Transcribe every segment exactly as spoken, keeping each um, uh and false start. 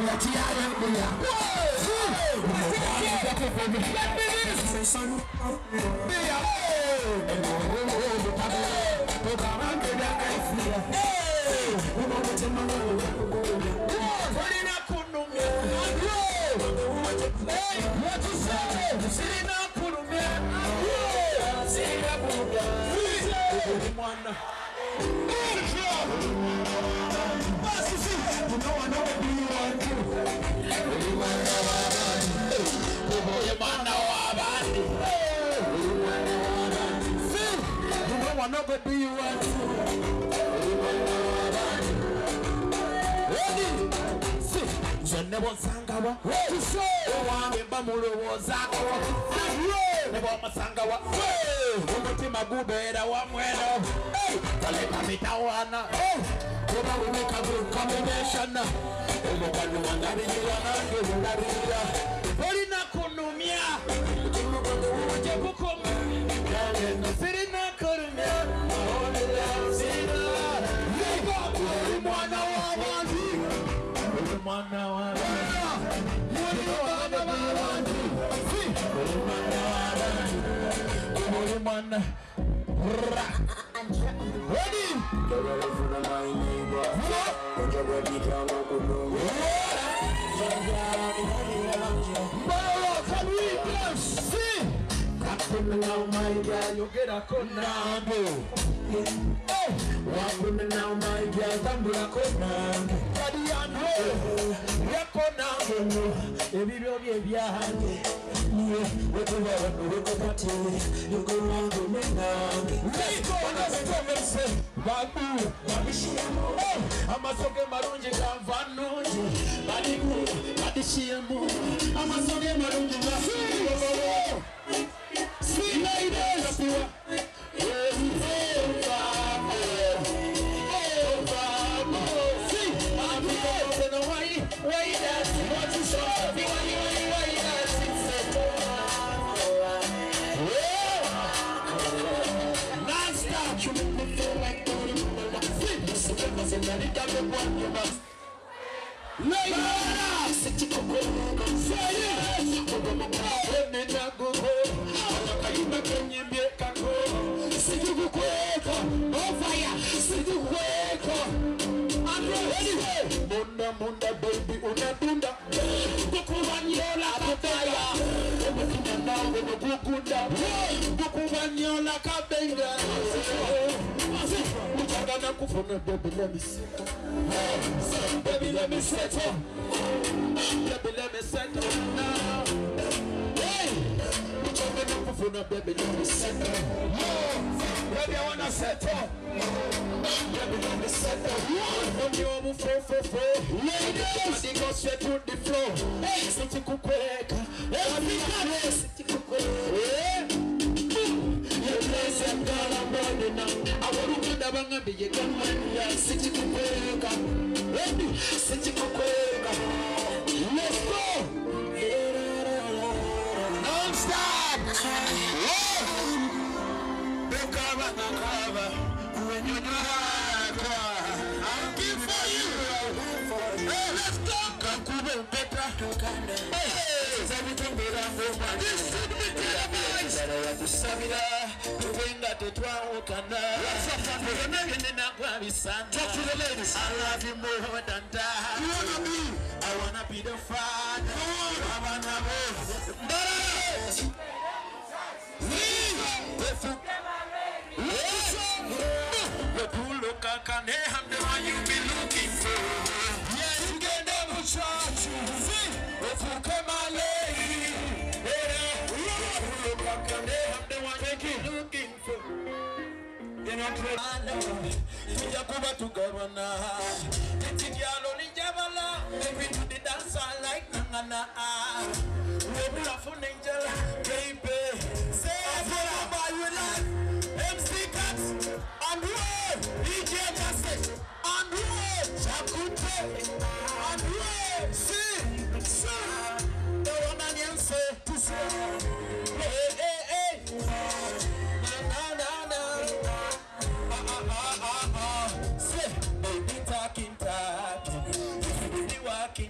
Walking wild.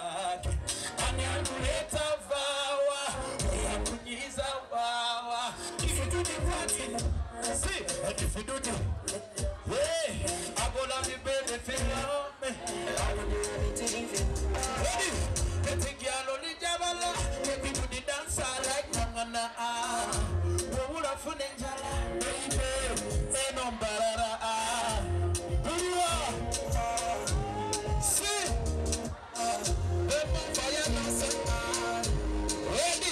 wake anyanuleta vawa yakunyiza vawa if you do the party see if you do the hey I go love you baby feel me I will do anything ready get the girl on the jabala make me do the dance like nangana ah wo wula funenjala baby say no barara ah see the fire dance ready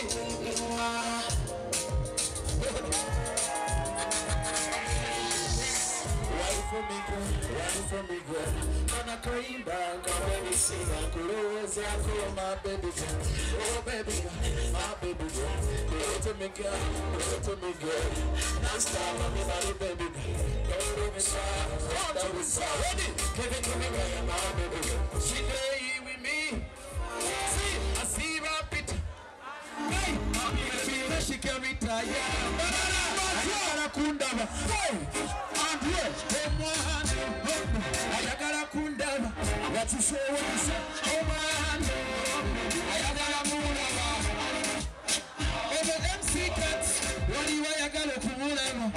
for me girl, right for me girl. Gonna call back, I'm ready to sing. I could always have for my baby girl. Oh baby girl, my baby girl. Go to me girl, go to me girl. Now stop on me body baby girl. Go to me side, that was so ready. Give it to me girl, my baby girl. She lay with me. See, I see rapid. Hey, my baby, she can retire. I kundaba. Hey, Andre. Ayagala kundaba. What you say when you say, oh man. Ayagala kundaba. Over M C Cats. What do you ayagala kundaba?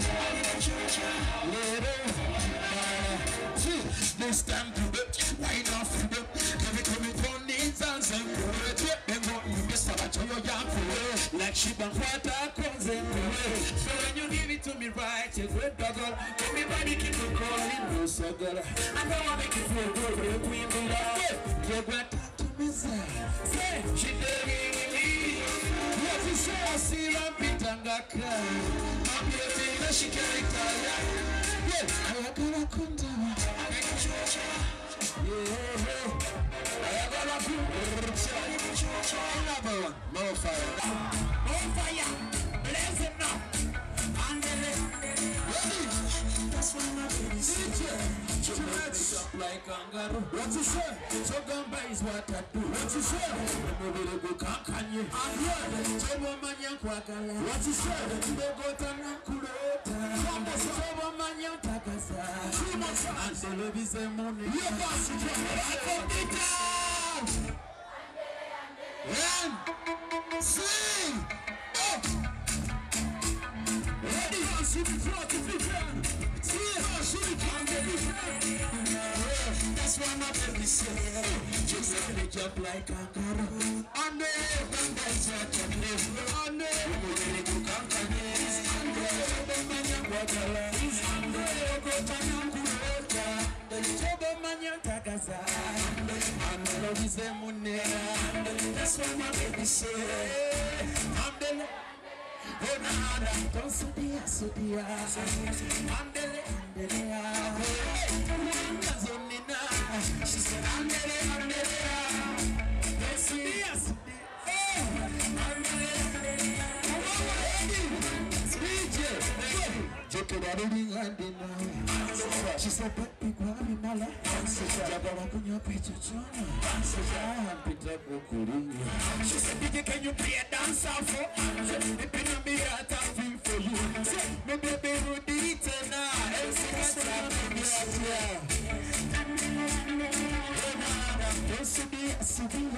See, this time to the why not for the every coming from needs and some good. Then what you miss about your young fool. Like sheep and water comes in. So when you give it to me right, you good doggle. Everybody keep on calling you so good. I don't want to make you feel good. You're queen below. You're going to talk to me, say. Say, she did me. What you say, I see Rampit and Gaka. I'm beautiful, that she can't retire. Yeah, I got a kundama. Yeah, I got a kundama. Another one, more fire. More fire. Blaze it now. And that's what my baby said. You make me jump like kangaroo. What you say? Chogamba is what I do. What you say? Mobile go kankanye. I'm here. Chobo manya kwakala. What you say? Mbogo tana kulota. Chobo manya takasa. And the love is a money. You pass it. I come down. Run. Sing. Ready? She be talking to them. See how she be talking that's why my baby said, just let me jump like a kangaroo. And then, and that's what I live. And then, we're going to go kangaroos. And then, the man you walk along. And then, go to Nankurota. The trouble man you take aside. And the love is a money. That's why my baby said, I'm the oh nada, don't sudia, sudia, andele, andele, andazonina. She said, andele, andele, don't sudia, sudia, andele, andele. She said, but big one nala. Jabala kunya pecho chona. I'm Peter Bokuri. She said, Did you can you play a dance for? It can be a time for you. My baby would eat it now. And see don't see me, see me,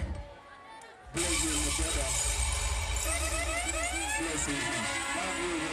bless you, brother. Bless you.